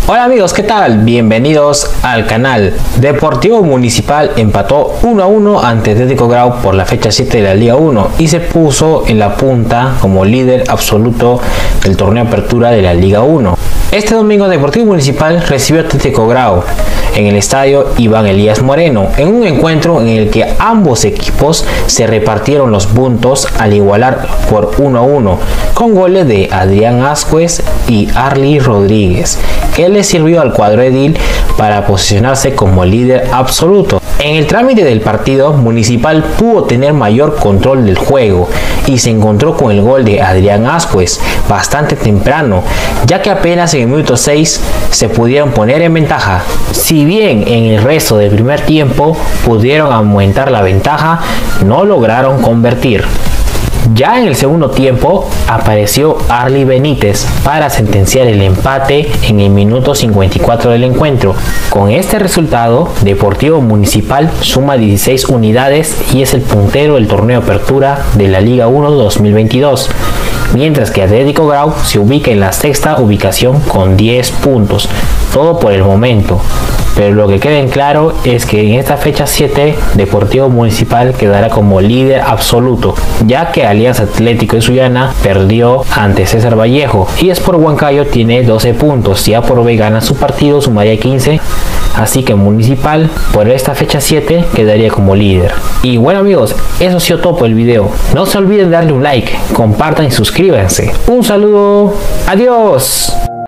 Hola amigos, ¿qué tal? Bienvenidos al canal. Deportivo Municipal empató 1-1 ante Atlético Grau por la fecha 7 de la Liga 1 y se puso en la punta como líder absoluto del torneo Apertura de la Liga 1. Este domingo Deportivo Municipal recibió a Atlético Grau en el estadio Iván Elías Moreno, en un encuentro en el que ambos equipos se repartieron los puntos al igualar por 1-1, con goles de Adrián Ascuez y Arly Rodríguez, que le sirvió al cuadro edil para posicionarse como líder absoluto. En el trámite del partido, Municipal pudo tener mayor control del juego y se encontró con el gol de Adrián Ascuez bastante temprano, ya que apenas en el minuto 6 se pudieron poner en ventaja. Si bien en el resto del primer tiempo pudieron aumentar la ventaja, no lograron convertir. Ya en el segundo tiempo apareció Arly Benítez para sentenciar el empate en el minuto 54 del encuentro. Con este resultado, Deportivo Municipal suma 16 unidades y es el puntero del torneo Apertura de la Liga 1 2022, mientras que Atlético Grau se ubica en la sexta ubicación con 10 puntos, todo por el momento. Pero lo que queda en claro es que en esta fecha 7 Deportivo Municipal quedará como líder absoluto, ya que Alianza Atlético de Sullana perdió ante César Vallejo y Sport Huancayo tiene 12 puntos. Si A por B gana su partido sumaría 15, así que Municipal por esta fecha 7 quedaría como líder. Y bueno amigos, eso ha sido todo por el video. No se olviden de darle un like, compartan y suscríbanse. Un saludo, adiós.